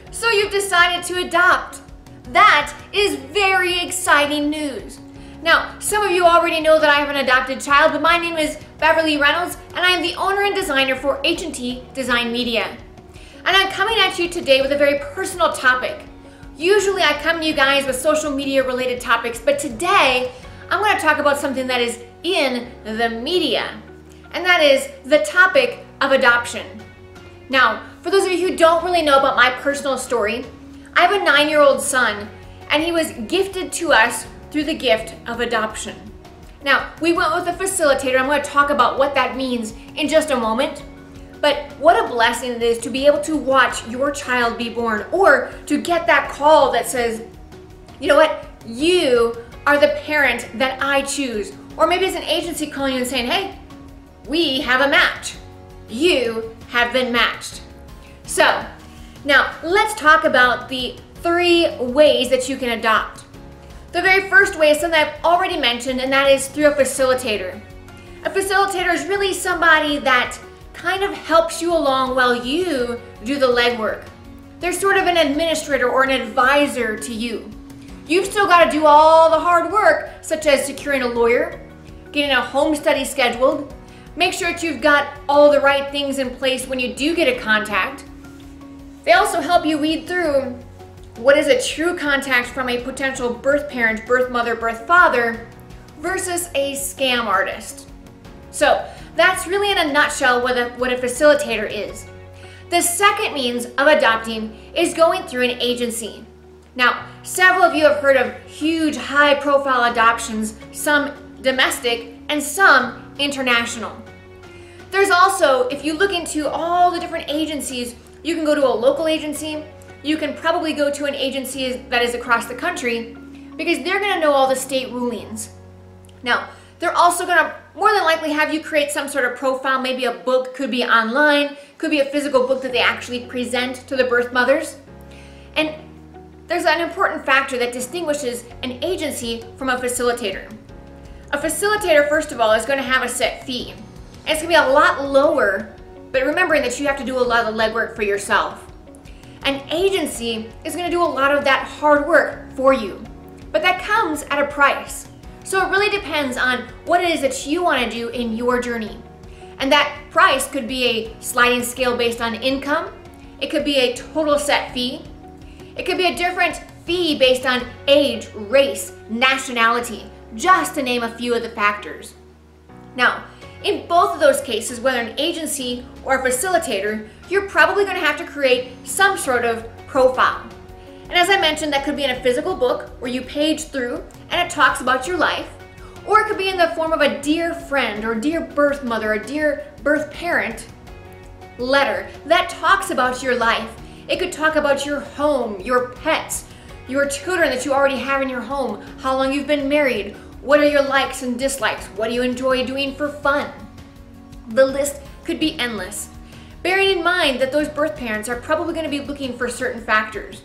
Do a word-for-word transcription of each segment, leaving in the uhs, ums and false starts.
So you've decided to adopt. That is very exciting news. Now, some of you already know that I have an adopted child, but my name is Beverly Reynolds, and I am the owner and designer for H and T Design Media. And I'm coming at you today with a very personal topic. Usually I come to you guys with social media related topics, but today I'm going to talk about something that is in the media, and that is the topic of adoption. Now, for those of you who don't really know about my personal story, I have a nine-year-old son, and he was gifted to us through the gift of adoption. Now, we went with a facilitator. I'm going to talk about what that means in just a moment. But what a blessing it is to be able to watch your child be born, or to get that call that says, you know what, you are the parent that I choose. Or maybe it's an agency calling you and saying, hey, we have a match. You have been matched. So, now let's talk about the three ways that you can adopt. The very first way is something I've already mentioned, and that is through a facilitator. A facilitator is really somebody that kind of helps you along while you do the legwork. They're sort of an administrator or an advisor to you. You've still got to do all the hard work, such as securing a lawyer, getting a home study scheduled, make sure that you've got all the right things in place when you do get a contact. They also help you weed through what is a true contact from a potential birth parent, birth mother, birth father versus a scam artist. So that's really in a nutshell what a, what a facilitator is. The second means of adopting is going through an agency. Now, several of you have heard of huge high-profile adoptions, some domestic and some international. There's also, if you look into all the different agencies, you can go to a local agency, you can probably go to an agency that is across the country, because they're going to know all the state rulings. Now, they're also going to more than likely have you create some sort of profile, maybe a book, could be online, could be a physical book that they actually present to the birth mothers. And there's an important factor that distinguishes an agency from a facilitator. A facilitator, first of all, is going to have a set fee. And it's going to be a lot lower, but remembering that you have to do a lot of the legwork for yourself. An agency is going to do a lot of that hard work for you, but that comes at a price. So it really depends on what it is that you want to do in your journey. And that price could be a sliding scale based on income. It could be a total set fee. It could be a different fee based on age, race, nationality, just to name a few of the factors. Now, in both of those cases, whether an agency or a facilitator, you're probably going to have to create some sort of profile. And as I mentioned, that could be in a physical book where you page through and it talks about your life, or it could be in the form of a dear friend or dear birth mother or dear birth parent letter that talks about your life. It could talk about your home, your pets, your children that you already have in your home, how long you've been married, what are your likes and dislikes, what do you enjoy doing for fun. The list could be endless, bearing in mind that those birth parents are probably going to be looking for certain factors.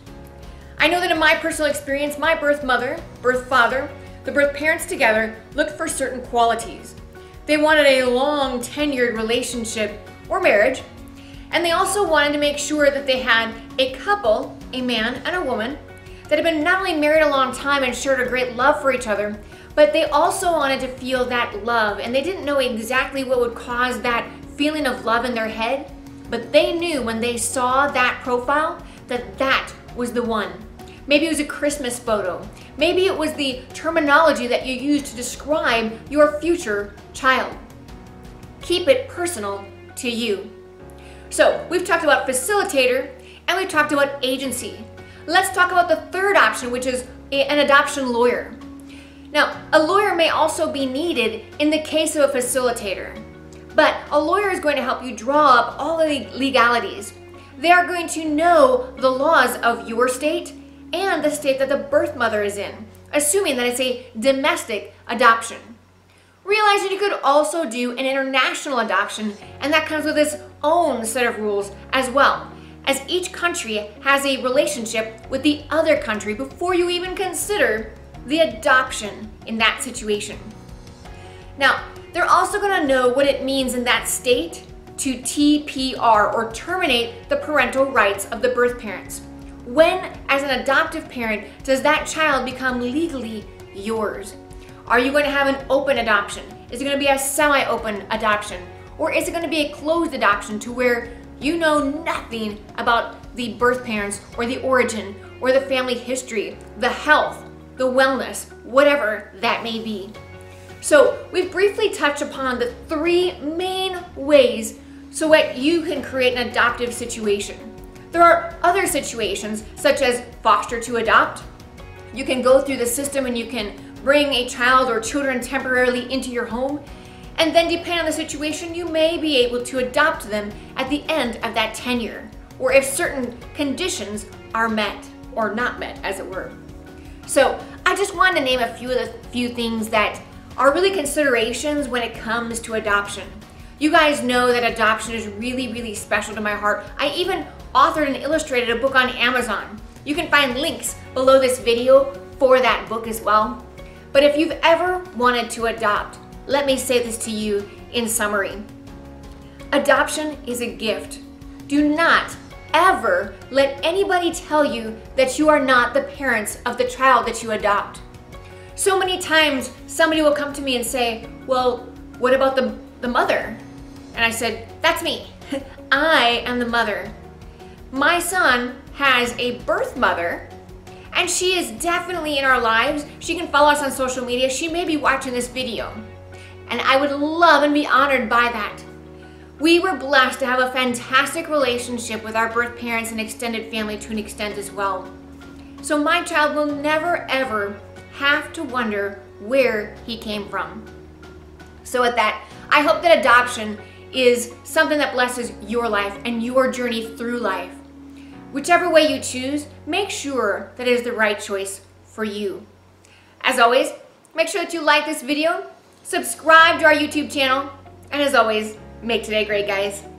I know that in my personal experience, my birth mother, birth father, the birth parents together looked for certain qualities. They wanted a long tenured relationship or marriage, and they also wanted to make sure that they had a couple, a man and a woman, that had been not only married a long time and shared a great love for each other, but they also wanted to feel that love, and they didn't know exactly what would cause that feeling of love in their head, but they knew when they saw that profile that that was the one. Maybe it was a Christmas photo. Maybe it was the terminology that you use to describe your future child. Keep it personal to you. So we've talked about facilitator and we've talked about agency. Let's talk about the third option, which is a, an adoption lawyer. Now, a lawyer may also be needed in the case of a facilitator, but a lawyer is going to help you draw up all the legalities. They are going to know the laws of your state and the state that the birth mother is in, assuming that it's a domestic adoption. Realize that you could also do an international adoption, and that comes with its own set of rules as well, as each country has a relationship with the other country before you even consider the adoption in that situation. Now, they're also going to know what it means in that state to T P R, or terminate the parental rights of the birth parents. When, as an adoptive parent, does that child become legally yours? Are you going to have an open adoption? Is it going to be a semi-open adoption? Or is it going to be a closed adoption to where you know nothing about the birth parents or the origin or the family history, the health, the wellness, whatever that may be? So we've briefly touched upon the three main ways so that you can create an adoptive situation. There are other situations such as foster to adopt. You can go through the system and you can bring a child or children temporarily into your home, and then depending on the situation, you may be able to adopt them at the end of that tenure, or if certain conditions are met or not met, as it were. So I just wanted to name a few of the few things that are really considerations when it comes to adoption. You guys know that adoption is really, really special to my heart. I even authored and illustrated a book on Amazon. You can find links below this video for that book as well. But if you've ever wanted to adopt, let me say this to you in summary. Adoption is a gift. Do not ever let anybody tell you that you are not the parents of the child that you adopt. So many times somebody will come to me and say, well, what about the, the mother? And I said, that's me. I am the mother. My son has a birth mother, and she is definitely in our lives. She can follow us on social media. She may be watching this video. And I would love and be honored by that. We were blessed to have a fantastic relationship with our birth parents and extended family to an extent as well. So my child will never ever have to wonder where he came from. So with that, I hope that adoption is something that blesses your life and your journey through life. Whichever way you choose, make sure that it is the right choice for you. As always, make sure that you like this video, subscribe to our YouTube channel, and as always, make today great, guys.